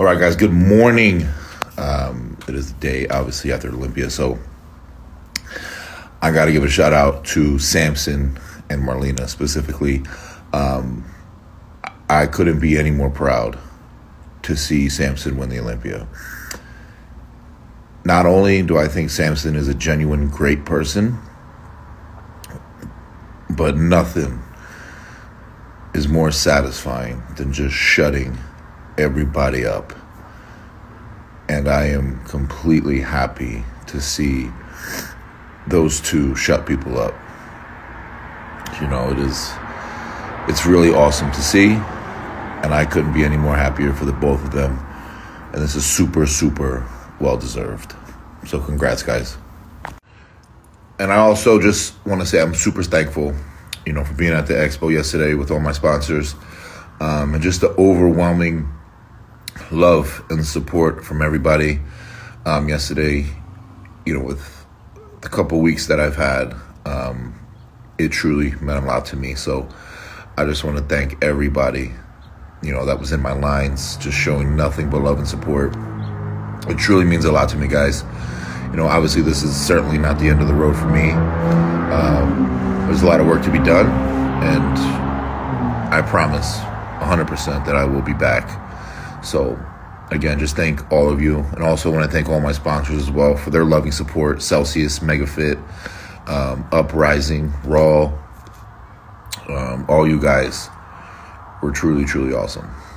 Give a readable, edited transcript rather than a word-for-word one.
All right, guys, good morning. It is the day, obviously, after Olympia, so I got to give a shout out to Samson and Marlena specifically. I couldn't be any more proud to see Samson win the Olympia. Not only do I think Samson is a genuine great person, but nothing is more satisfying than just shutting everybody up. And I am completely happy to see those two shut people up. You know, it's really awesome to see, and I couldn't be any more happier for the both of them. And this is super, super well-deserved. So congrats, guys. And I also just want to say I'm super thankful, for being at the expo yesterday with all my sponsors, and just the overwhelming love and support from everybody yesterday, with the couple weeks that I've had, it truly meant a lot to me. So I just want to thank everybody, that was in my lines, just showing nothing but love and support. It truly means a lot to me, guys. Obviously this is certainly not the end of the road for me. There's a lot of work to be done, and I promise 100% that I will be back. So, again, just thank all of you. And also want to thank all my sponsors as well for their loving support. Celsius, MegaFit, Uprising, Raw. All you guys were truly, truly awesome.